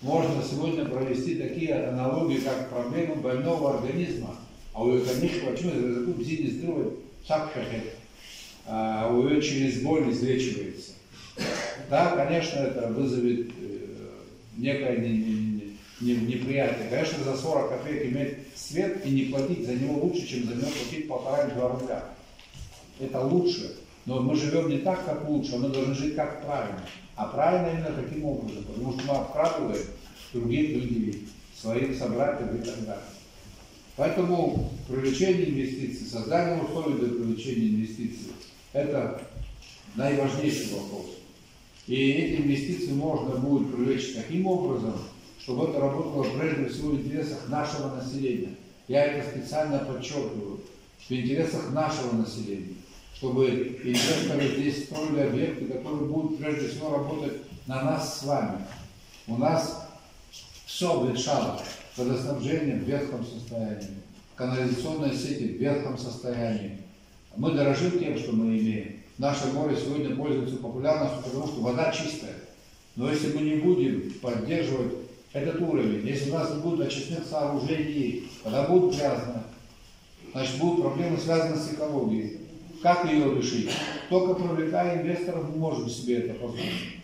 можно сегодня провести такие аналогии, как проблемы больного организма. А у них почему закуп зини сделает шапшахет, а у ее через боль излечивается. Да, конечно, это вызовет некое неприятие. Конечно, за 40 копеек иметь свет и не платить за него лучше, чем за него платить 1,5-2 рубля. Это лучше. Но мы живем не так, как лучше, мы должны жить как правильно. А правильно именно таким образом, потому что мы обкрадываем других людей, своих собратьев и так далее. Поэтому привлечение инвестиций, создание условий для привлечения инвестиций – это наиважнейший вопрос. И эти инвестиции можно будет привлечь таким образом, чтобы это работало прежде всего в интересах нашего населения. Я это специально подчеркиваю, в интересах нашего населения, чтобы инвесторы здесь строили объекты, которые будут прежде всего работать на нас с вами. У нас все обветшало, водоснабжение в ветхом состоянии, канализационные сети в ветхом состоянии. Мы дорожим тем, что мы имеем. Наше море сегодня пользуется популярностью, потому что вода чистая. Но если мы не будем поддерживать этот уровень, если у нас не будет очистных сооружений, вода будет грязная, значит будут проблемы, связанные с экологией. Как ее решить? Только привлекая инвесторов мы можем себе это позволить.